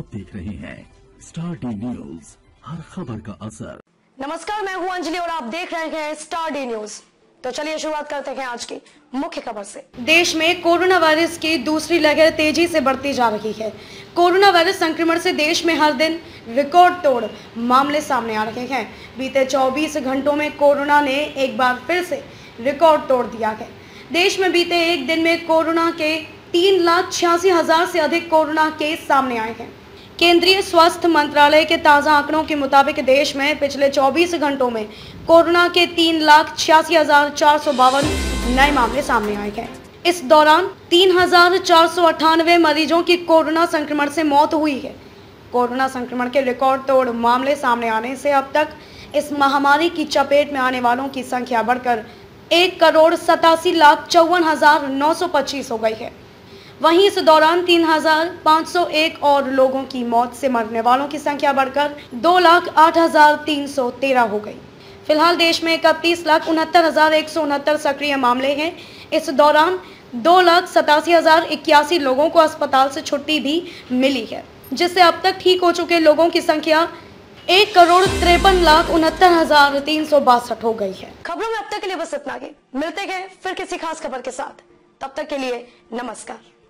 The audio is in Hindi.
आप देख रहे हैं स्टार डी न्यूज, हर खबर का असर। नमस्कार, मैं हूं अंजलि और आप देख रहे हैं स्टार डी न्यूज। तो चलिए शुरुआत करते हैं आज की मुख्य खबर से। देश में कोरोना वायरस की दूसरी लहर तेजी से बढ़ती जा रही है। कोरोना वायरस संक्रमण से देश में हर दिन रिकॉर्ड तोड़ मामले सामने आ रहे हैं। बीते 24 घंटों में कोरोना ने एक बार फिर से रिकॉर्ड तोड़ दिया है। देश में बीते एक दिन में कोरोना के 3,86,000 से अधिक कोरोना केस सामने आए हैं। केंद्रीय स्वास्थ्य मंत्रालय के ताज़ा आंकड़ों के मुताबिक देश में पिछले 24 घंटों में कोरोना के 3,86,452 नए मामले सामने आए हैं। इस दौरान 3,498 मरीजों की कोरोना संक्रमण से मौत हुई है। कोरोना संक्रमण के रिकॉर्ड तोड़ मामले सामने आने से अब तक इस महामारी की चपेट में आने वालों की संख्या बढ़कर 1,87,54,925 हो गई है। वहीं इस दौरान 3,501 और लोगों की मौत से मरने वालों की संख्या बढ़कर 2,08,313 हो गई। फिलहाल देश में 31,69,169 सक्रिय मामले हैं। इस दौरान 2,87,081 लोगों को अस्पताल से छुट्टी भी मिली है, जिससे अब तक ठीक हो चुके लोगों की संख्या 1,53,69,362 हो गई है। खबरों में अब तक के लिए बस इतना ही। मिलते हैं फिर किसी खास खबर के साथ। तब तक के लिए नमस्कार।